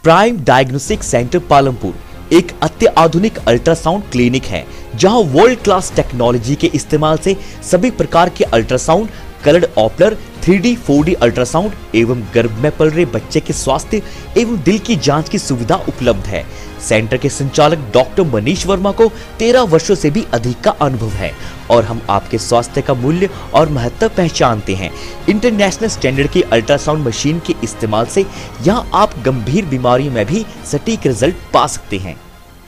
Prime diagnostic centre Palampur एक अत्याधुनिक ultrasound clinic है, जहां वर्ल्ड क्लास टेक्नोलॉजी के इस्तेमाल से सभी प्रकार के ultrasound, coloured ऑपलर, 3D 4D ultrasound एवं गर्भ में पल रहे बच्चे के स्वास्थ्य एवं दिल की जांच की सुविधा उपलब्ध है। सेंटर के संचालक डॉक्टर मनीष वर्मा को 13 वर्षों से भी अधिक का अनुभव है और हम आपके स्वास्थ्य का मूल्य और महत्व पहचानते हैं। इंटरनेशनल स्टैंडर्ड की अल्ट्रासाउंड मशीन के इस्तेमाल से यहां आप गंभीर बीमारियों में भी सटीक रिजल्ट पा सकते हैं।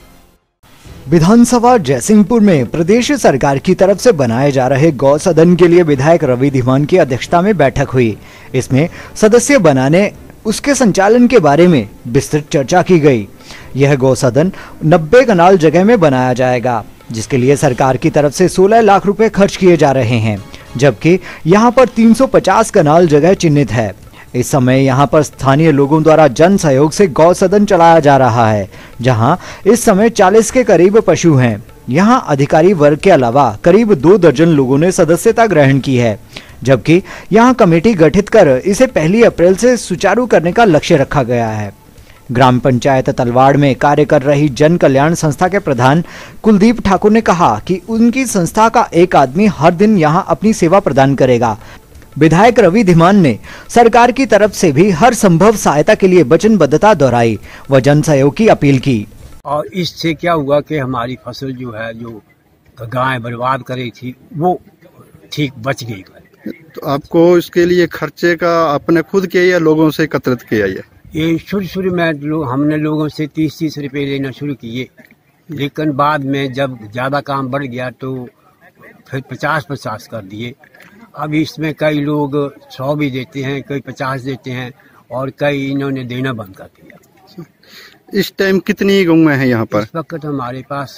विधानसभा जयसिंहपुर में प्रदेश सरकार की तरफ से बनाए जा रहे गौ सदन के लिए विधायक रवि धीमान की अध्यक्षता में बैठक हुई। इसमें सदस्य बनाने, उसके संचालन के बारे में विस्तृत चर्चा की गई। यह गौ सदन 90 कनाल जगह में बनाया जाएगा, जिसके लिए सरकार की तरफ से 16 लाख रुपए खर्च किए जा रहे हैं, जबकि यहां पर 350 कनाल जगह चिन्हित है। इस समय यहां पर स्थानीय लोगों द्वारा जन सहयोग से गौ सदन चलाया जा रहा है, जहां इस समय 40 के करीब पशु हैं। यहां अधिकारी वर्ग के अलावा करीब 2 दर्जन लोगों ने सदस्यता ग्रहण की है, जबकि यहां कमेटी गठित कर इसे 1 अप्रैल से सुचारू करने का लक्ष्य रखा गया है। ग्राम पंचायत तलवाड़ में कार्य कर रही जन कल्याण संस्था के प्रधान कुलदीप ठाकुर ने कहा कि उनकी संस्था का एक आदमी हर दिन यहां अपनी सेवा प्रदान करेगा। विधायक रवि धीमान ने सरकार की तरफ से भी हर संभव सहायता के लिए वचनबद्धता दोहराई व जन सहयोग की अपील की। और इससे क्या हुआ कि हमारी फसल जो है, जो गाय बर्बाद करी थी, वो ठीक बच गई। तो आपको इसके लिए खर्चे का आपने खुद किया या लोगों से एकत्रित किया? ये शुरू में हमने लोगों से 30-30 रुपए लेना शुरू किए, लेकिन बाद में जब ज्यादा काम बढ़ गया तो फिर 50-50 कर दिए। अब इसमें कई लोग 100 भी देते हैं, कई 50 देते हैं और कई इन्होंने देना बंद कर दिया। इस टाइम कितनी गौएं हैं यहाँ पर? इस वक्त हमारे पास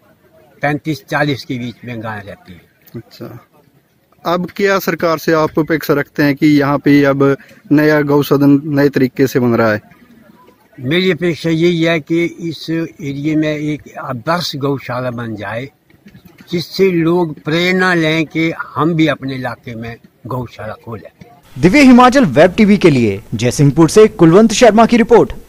35-40 के बीच में गाय रहती है। अच्छा, अब क्या सरकार से आप अपेक्षा रखते हैं कि यहाँ पे अब नया गौ सदन नए तरीके से बन रहा है? मेरी अपेक्षा यही है कि इस एरिया में एक आदर्श गौशाला बन जाए, जिससे लोग प्रेरणा लें कि हम भी अपने इलाके में गौशाला खोलें। दिव्य हिमाचल वेब टीवी के लिए जयसिंहपुर से कुलवंत शर्मा की रिपोर्ट।